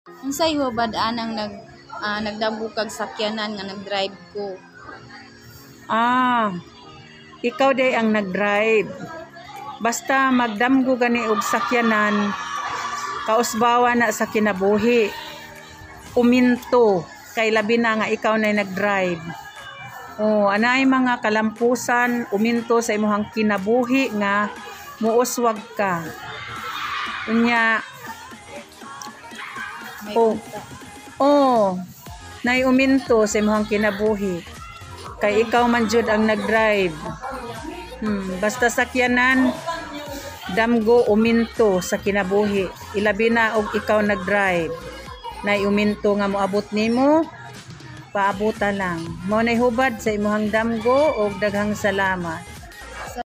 Unsay hubad anang nagdabog kag sakyanan nga nag-drive ko. Ikaw day ang nag-drive. Basta magdamgo gani og sakyanan, kausbawa na sa kinabuhi. Uminto kay labi na nga ikaw na nag-drive. Anay mga kalampusan, uminto sa imong kinabuhi nga muuswag ka. Unya, May Oh. unta. nay uminto sa imong kinabuhi. Kay ikaw man jud ang nag-drive. Basta sakyanan, damgo uminto sa kinabuhi. Ilabi na og ikaw nag-drive. Nay uminto nga moabot nimo, paabuta lang. Mao nay hubad sa imong damgo og daghang salamat.